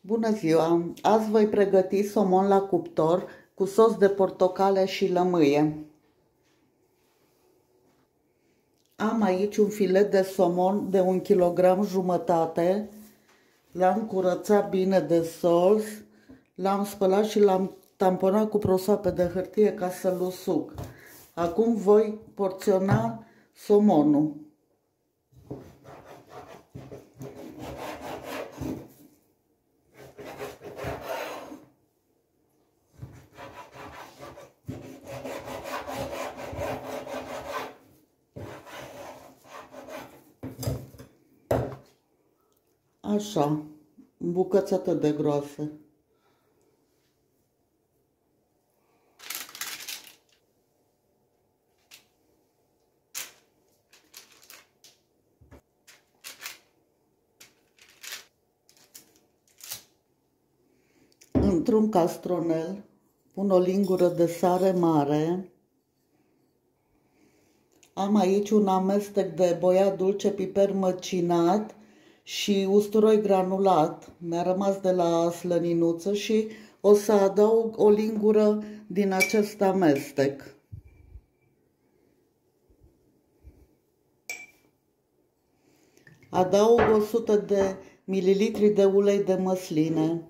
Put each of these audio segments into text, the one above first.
Bună ziua! Azi voi pregăti somon la cuptor cu sos de portocale și lămâie. Am aici un filet de somon de 1,5 kg. L-am curățat bine de sos, l-am spălat și l-am tamponat cu prosoape de hârtie ca să-l usuc. Acum voi porționa somonul. Așa, în bucăți atât de groase. Într-un castronel pun o lingură de sare mare. Am aici un amestec de boiat dulce, piper măcinat și usturoi granulat. Mi-a rămas de la slăninuță și o să adaug o lingură din acest amestec. Adaug 100 de mililitri de ulei de măsline.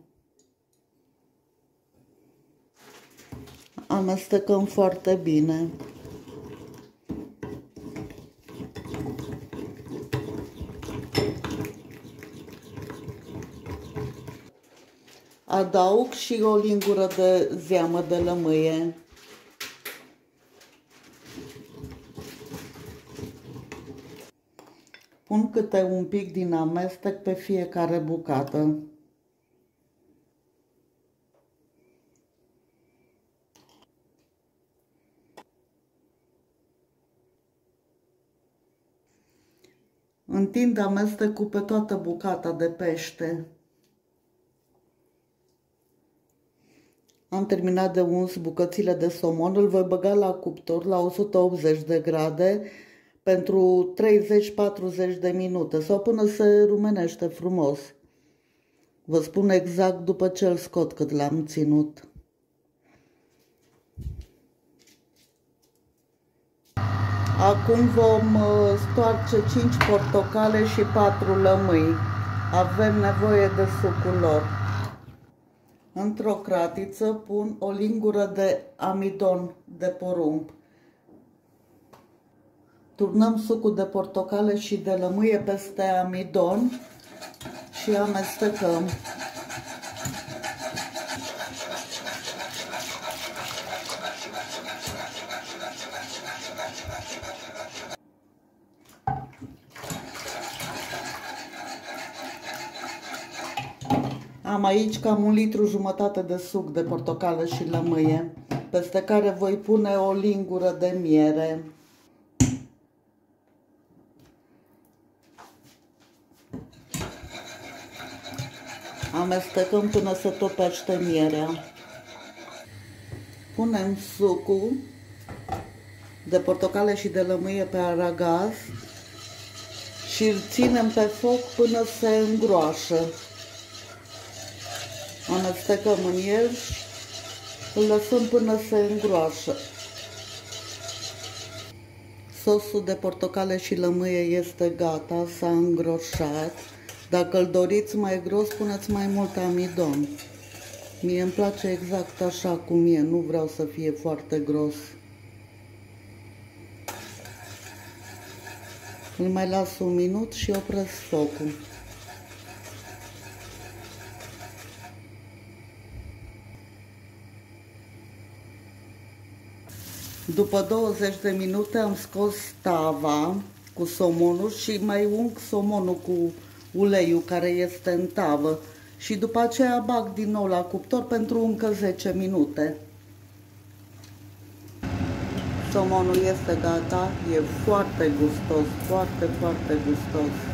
Amestecăm foarte bine. Adaug și o lingură de zeamă de lămâie. Pun câte un pic din amestec pe fiecare bucată. Întind amestecul pe toată bucata de pește. Am terminat de uns bucățile de somon, îl voi băga la cuptor la 180 de grade pentru 30-40 de minute sau până se rumenește frumos. Vă spun exact după ce îl scot cât l-am ținut. Acum vom stoarce 5 portocale și 4 lămâi. Avem nevoie de sucul lor. Într-o cratiță pun o lingură de amidon de porumb. Turnăm sucul de portocale și de lămâie peste amidon și amestecăm. Am aici cam 1,5 litri de suc de portocală și lămâie, peste care voi pune o lingură de miere. Amestecăm până se topește mierea. Punem sucul de portocale și de lămâie pe aragaz și îl ținem pe foc până se îngroașă. Amestecăm în el, îl lăsăm până se îngroașă. Sosul de portocale și lămâie este gata, s-a îngroșat. Dacă îl doriți mai gros, puneți mai mult amidon. Mie îmi place exact așa cum e, nu vreau să fie foarte gros. Îl mai las un minut și opresc focul. După 20 de minute am scos tava cu somonul și mai ung somonul cu uleiul care este în tavă și după aceea bag din nou la cuptor pentru încă 10 minute. Somonul este gata, e foarte gustos, foarte gustos.